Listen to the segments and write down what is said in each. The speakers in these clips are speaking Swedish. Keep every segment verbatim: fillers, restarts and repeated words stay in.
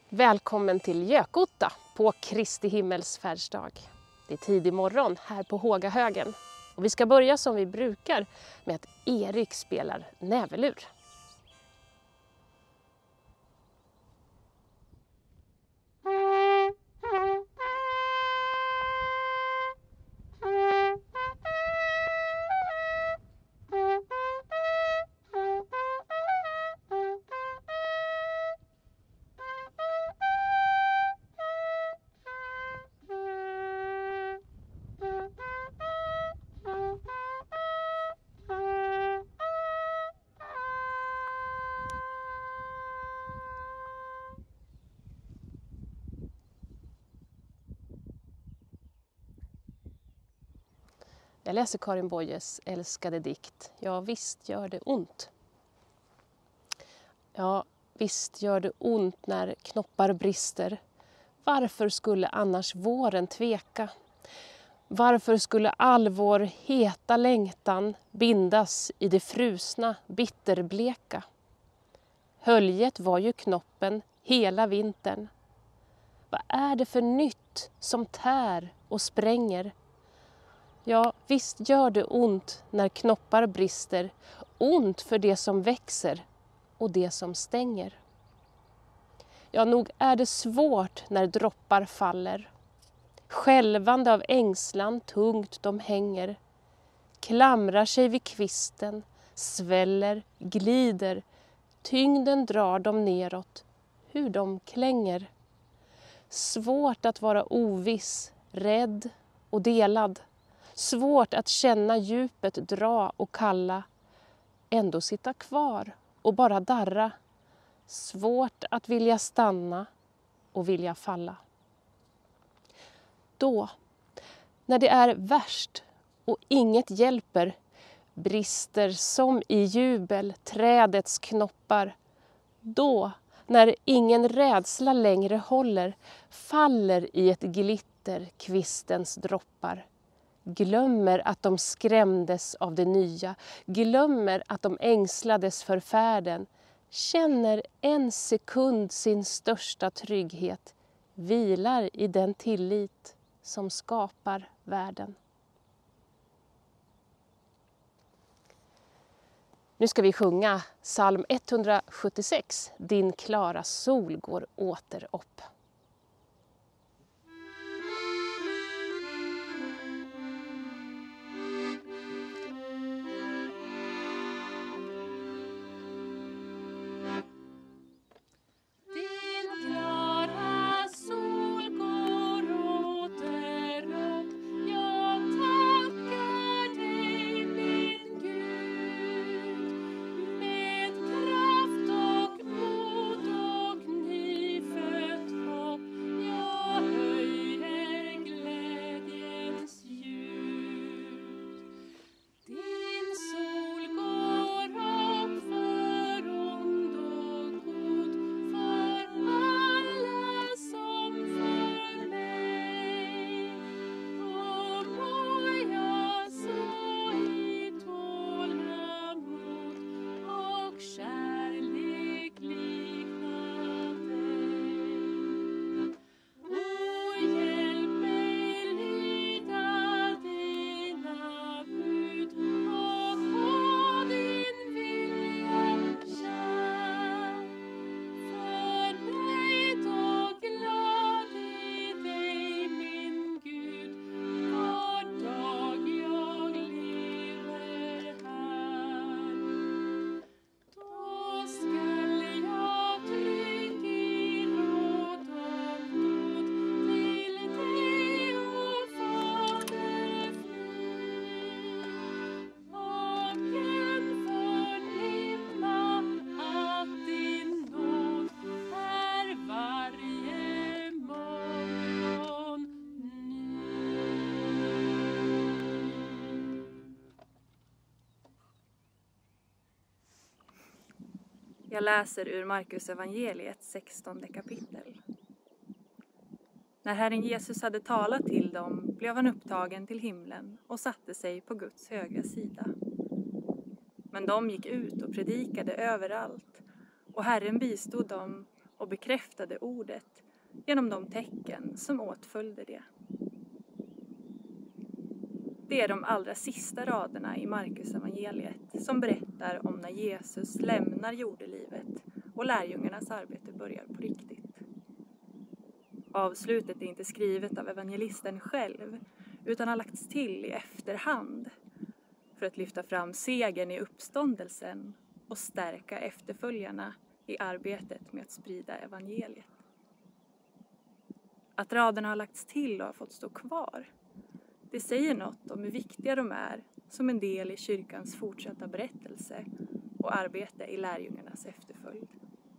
Välkommen till Gökotta på Kristi himmelsfärdsdag. Det är tidig morgon här på Hågahögen. Och vi ska börja som vi brukar med att Erik spelar näverlur. Jag läser Karin Boyes älskade dikt. Ja, visst gör det ont. Ja, visst gör det ont när knoppar brister. Varför skulle annars våren tveka? Varför skulle all vår heta längtan bindas i det frusna, bitterbleka? Höljet var ju knoppen hela vintern. Vad är det för nytt som tär och spränger? Ja, visst gör det ont när knoppar brister, ont för det som växer och det som stänger. Ja, nog är det svårt när droppar faller. Skälvande av ängslan tungt de hänger. Klamrar sig vid kvisten, sväller, glider. Tyngden drar dem neråt, hur de klänger. Svårt att vara oviss, rädd och delad. Svårt att känna djupet dra och kalla. Ändå sitta kvar och bara darra. Svårt att vilja stanna och vilja falla. Då, när det är värst och inget hjälper, brister som i jubel trädets knoppar. Då, när ingen rädsla längre håller, faller i ett glitter kvistens droppar. Glömmer att de skrämdes av det nya, glömmer att de ängslades för färden, känner en sekund sin största trygghet, vilar i den tillit som skapar världen. Nu ska vi sjunga psalm etthundrasjuttiosex, Din klara sol går åter upp. Jag läser ur Markus evangeliet sextonde kapitel. När Herren Jesus hade talat till dem blev han upptagen till himlen och satte sig på Guds högra sida. Men de gick ut och predikade överallt och Herren bistod dem och bekräftade ordet genom de tecken som åtföljde det. Det är de allra sista raderna i Markus evangeliet som berättar om när Jesus lämnar jordelivet och lärjungarnas arbete börjar på riktigt. Avslutet är inte skrivet av evangelisten själv utan har lagts till i efterhand för att lyfta fram segern i uppståndelsen och stärka efterföljarna i arbetet med att sprida evangeliet. Att raderna har lagts till och har fått stå kvar, det säger något om hur viktiga de är som en del i kyrkans fortsatta berättelse och arbete i lärjungarnas efterföljd.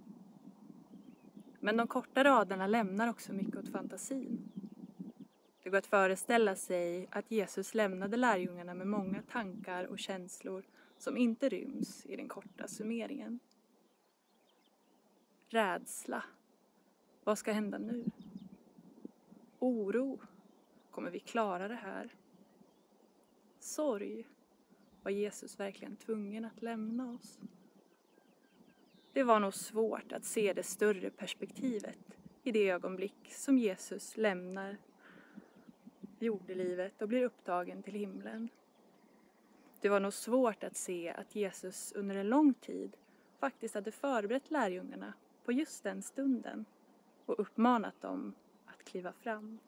Men de korta raderna lämnar också mycket åt fantasin. Det går att föreställa sig att Jesus lämnade lärjungarna med många tankar och känslor som inte ryms i den korta summeringen. Rädsla. Vad ska hända nu? Oro. Kommer vi klara det här? Sorg. Var Jesus verkligen tvungen att lämna oss? Det var nog svårt att se det större perspektivet i det ögonblick som Jesus lämnar jordelivet och blir upptagen till himlen. Det var nog svårt att se att Jesus under en lång tid faktiskt hade förberett lärjungarna på just den stunden och uppmanat dem att kliva fram.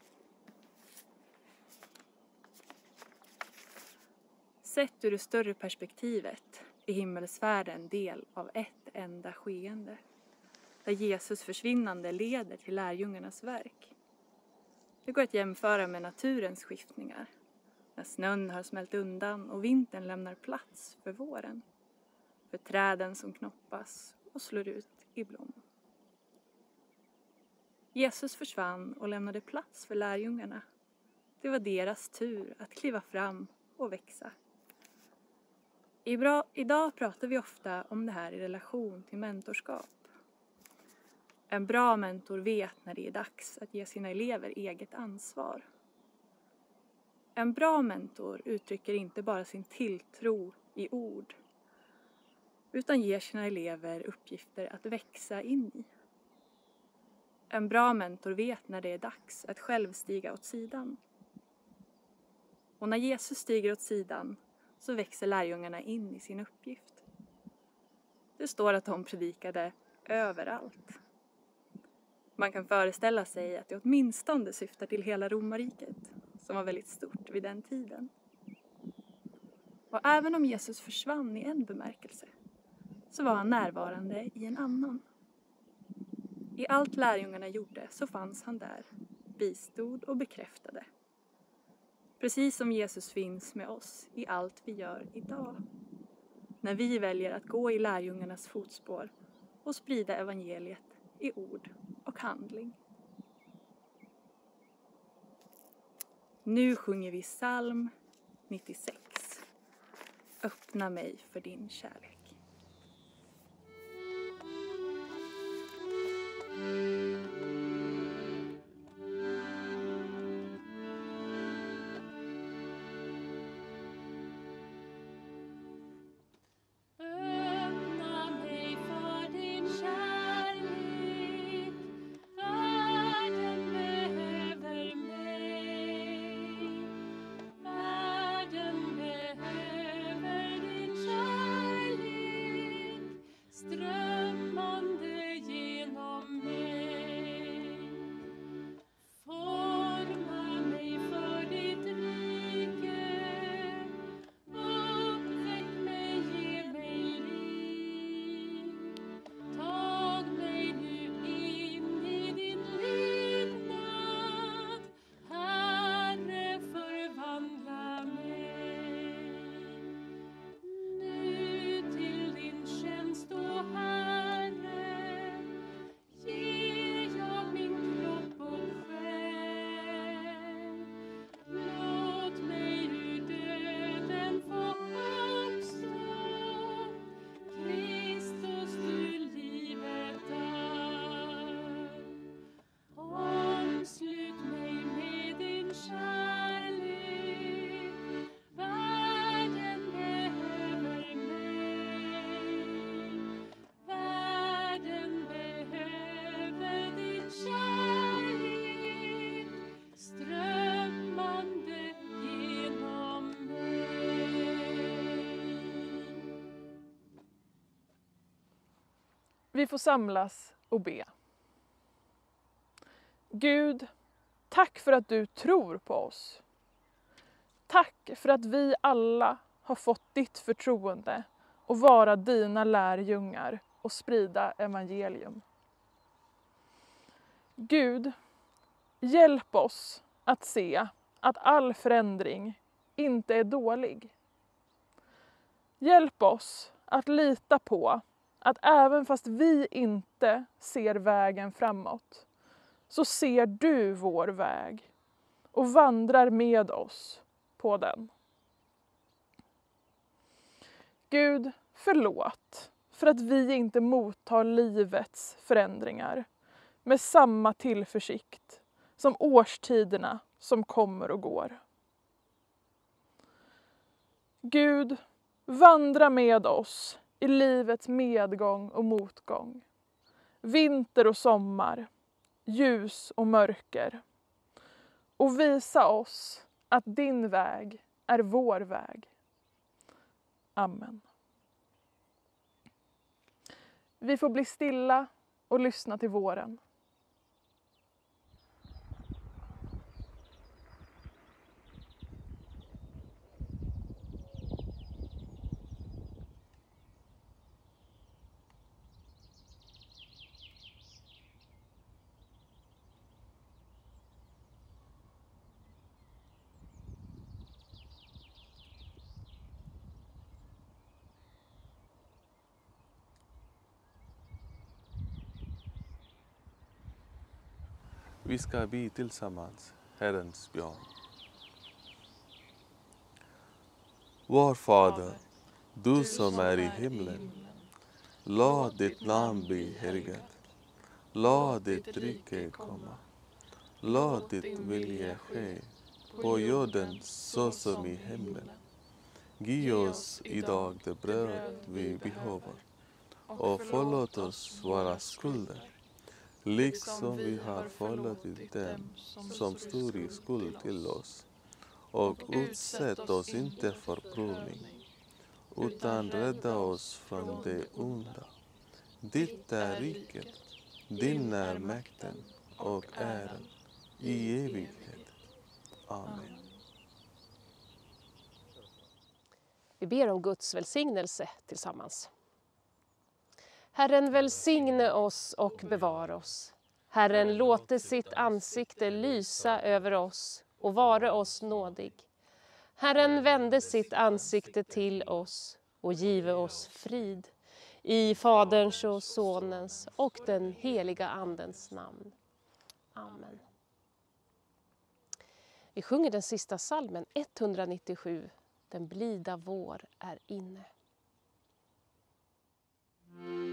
Sett ur det större perspektivet är himmelsfärden del av ett enda skeende, där Jesus försvinnande leder till lärjungarnas verk. Det går att jämföra med naturens skiftningar, när snön har smält undan och vintern lämnar plats för våren, för träden som knoppas och slår ut i blom. Jesus försvann och lämnade plats för lärjungarna. Det var deras tur att kliva fram och växa. Idag pratar vi ofta om det här i relation till mentorskap. En bra mentor vet när det är dags att ge sina elever eget ansvar. En bra mentor uttrycker inte bara sin tilltro i ord, utan ger sina elever uppgifter att växa in i. En bra mentor vet när det är dags att själv stiga åt sidan. Och när Jesus stiger åt sidan så växer lärjungarna in i sin uppgift. Det står att de predikade överallt. Man kan föreställa sig att det åtminstone syftar till hela romarriket, som var väldigt stort vid den tiden. Och även om Jesus försvann i en bemärkelse, så var han närvarande i en annan. I allt lärjungarna gjorde så fanns han där, bistod och bekräftade. Precis som Jesus finns med oss i allt vi gör idag. När vi väljer att gå i lärjungarnas fotspår och sprida evangeliet i ord och handling. Nu sjunger vi psalm nittiosex. Öppna mig för din kärlek. Världen behöver din kärlek. Vi får samlas och be. Gud, tack för att du tror på oss. Tack för att vi alla har fått ditt förtroende och vara dina lärjungar och sprida evangelium. Gud, hjälp oss att se att all förändring inte är dålig. Hjälp oss att lita på att även fast vi inte ser vägen framåt, så ser du vår väg och vandrar med oss på den. Gud, förlåt för att vi inte mottar livets förändringar med samma tillförsikt som årstiderna som kommer och går. Gud, vandra med oss i livets medgång och motgång, vinter och sommar, ljus och mörker, och visa oss att din väg är vår väg. Amen. Vi får bli stilla och lyssna till våren. Vi ska be tillsammans Herrens bön. Vår Fader, du som är i himlen, låt ditt namn bli helgat. Låt ditt rike komma. Låt ditt vilja ske på jorden så som i himlen. Giv oss idag det bröd vi behöver och förlåt oss våra skulder, liksom vi har förlåtit dem som står i skuld till oss. Och utsätt oss inte för provning, utan rädda oss från det onda. Ditt är riket, din är makten och äran i evighet. Amen. Vi ber om Guds välsignelse tillsammans. Herren välsigne oss och bevara oss. Herren låter sitt ansikte lysa över oss och vara oss nådig. Herren vände sitt ansikte till oss och give oss frid. I Faderns och Sonens och den heliga Andens namn. Amen. Vi sjunger den sista salmen etthundranittiosju. Den blida vår är inne.